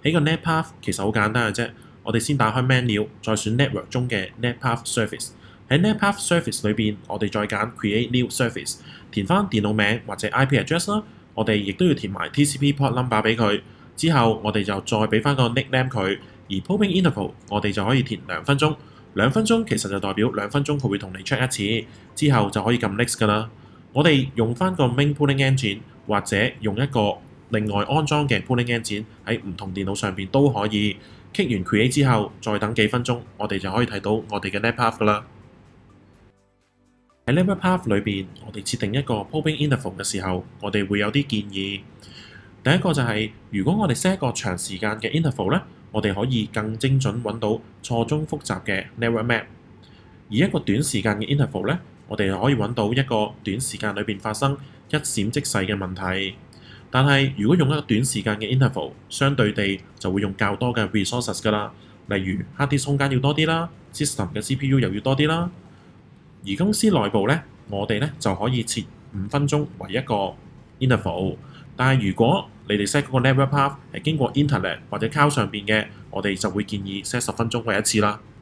起個 net path 其實好簡單嘅啫，我哋先打開 menu， 再選 network 中嘅 net path service。喺 net path service 裏邊，我哋再揀 create new service， 填翻電腦名或者 IP address 啦。我哋亦都要填埋 TCP port number 俾佢。之後我哋就再俾翻個 nickname 佢，而 polling interval 我哋就可以填2分鐘。2分鐘其實就代表2分鐘佢會同你 check 一次，之後就可以撳 next 噶啦。我哋用翻個 main polling engine 或者用一個另外安裝嘅 polling engine 喺唔同電腦上邊都可以。click 完 create 之後，再等幾分鐘，我哋就可以睇到我哋嘅 net path 噶啦。喺 network path 裏邊，我哋設定一個 polling interval 嘅時候，我哋會有啲建議。第一個就係、如果我哋 set 一個長時間嘅 interval 咧，我哋可以更精準揾到錯綜複雜嘅 network map。而一個短時間嘅 interval 咧，我哋可以揾到一個短時間裏邊發生一閃即逝嘅問題。但係如果用一個短時間嘅 interval， 相對地就會用較多嘅 resources 㗎啦，例如 hard disk 空間要多啲啦 ，system 嘅 CPU 又要多啲啦。而公司內部咧，我哋咧就可以設5分鐘為一個 interval。但係如果你哋 set 嗰個 network path 係經過 internet 或者 cloud 上邊嘅，我哋就會建議 set 10分鐘為一次啦。